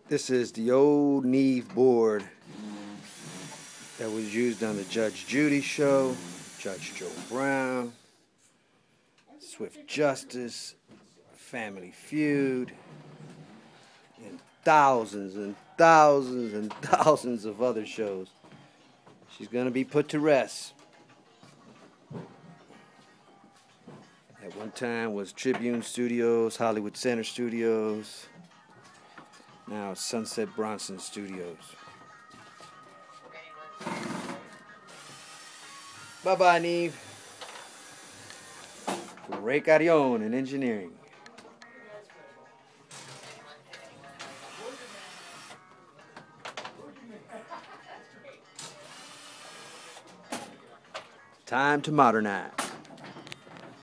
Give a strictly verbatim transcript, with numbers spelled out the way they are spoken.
This is the old Neve board that was used on the Judge Judy show, Judge Joe Brown, Swift Justice, Family Feud, and thousands and thousands and thousands of other shows. She's going to be put to rest. At one time was Tribune Studios, Hollywood Center Studios. Now it's Sunset Bronson Studios. Bye-bye, Neve. Ray Carrion in engineering. Time to modernize.